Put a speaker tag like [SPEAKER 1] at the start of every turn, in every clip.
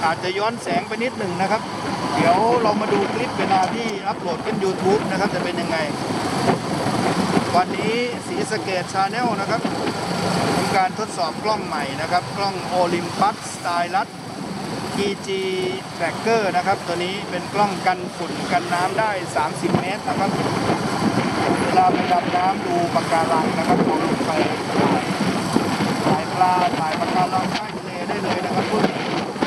[SPEAKER 1] อาจจะย้อนแสงไปนิดหนึ่งนะครับเดี๋ยวเรามาดูคลิปเวลาที่อัปโหลดขึ้น YouTube นะครับจะเป็นยังไงวันนี้ศรีสะเกษ Channel นะครับทำการทดสอบกล้องใหม่นะครับกล้อง Olympus Stylus TG Tracker นะครับตัวนี้เป็นกล้องกันฝุ่นกันน้ำได้30 เมตรนะครับเวลาไปดำน้ำดูปะการังนะครับมองลงไปถ่ายปลาถ่ายปะการังใต้ทะเลได้เลยนะครับพวกนี้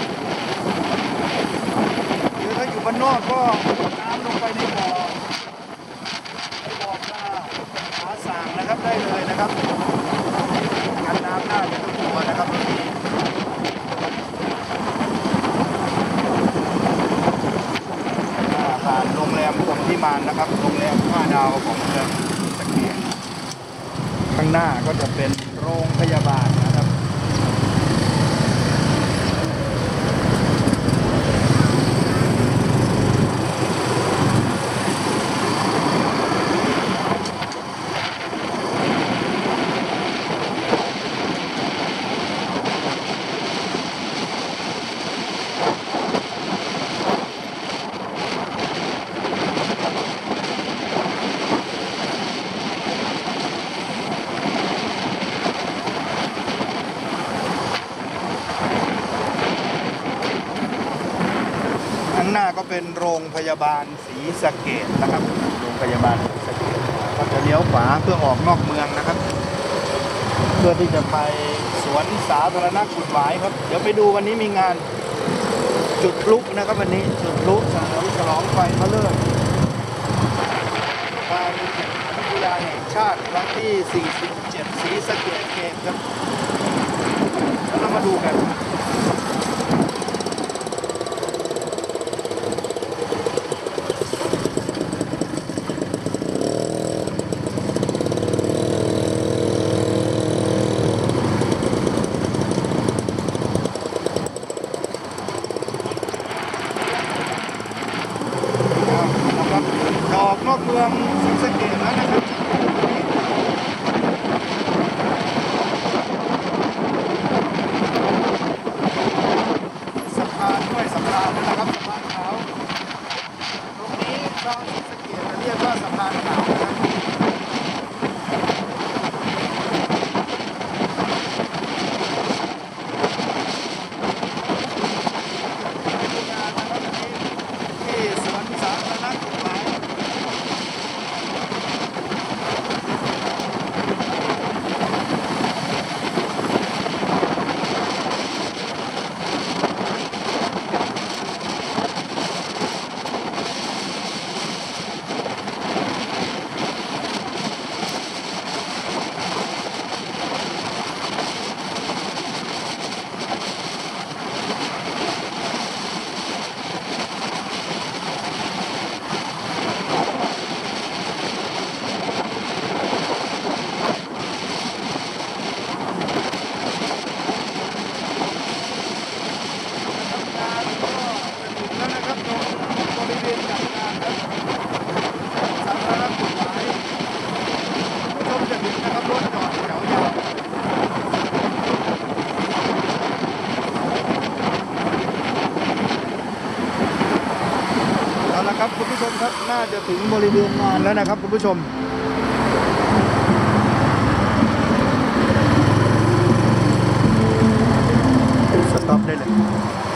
[SPEAKER 1] หรือถ้าอยู่บ้านนอกก็น้ำลงไปในบ่อปลาหาสางนะครับได้เลยนะครับกันน้ำได้เป็นตัวนะครับตัวนี้ผ่านโรงแรมพรหมพิมานนะครับโรงแรม5 ดาวของเมืองตะเกียงข้างหน้าก็จะเป็นโรงพยาบาลนะครับข้างหน้าก็เป็นโรงพยาบาลศรีสะเกษนะครับโรงพยาบาลศรีสะเกษก็จะเลี้ยวขวาเพื่อออกนอกเมืองนะครับเพื่อที่จะไปสวนสาธารณะกุฎหวายครับเดี๋ยวไปดูวันนี้มีงานจุดพลุนะครับวันนี้จุดพลุฉลองไฟพระเลิศการแข่งขันกีฬาแห่งชาติครั้งที่ 47 ศรีสะเกษเกมครับแล้วเรามาดูกันออกนอกเมืองศรีสะเกษแล้วนะครับสะพานด้วยสะพานนะครับสะพานขาวตรงนี้ชาวศรีสะเกษเรียกว่าสะพานขาวนะครับที่สวนสาธารณะกุฎหวายครับคุณผู้ชมครับน่าจะถึงบริเวณงานแล้วนะครับคุณผู้ชมสต็อปได้เลย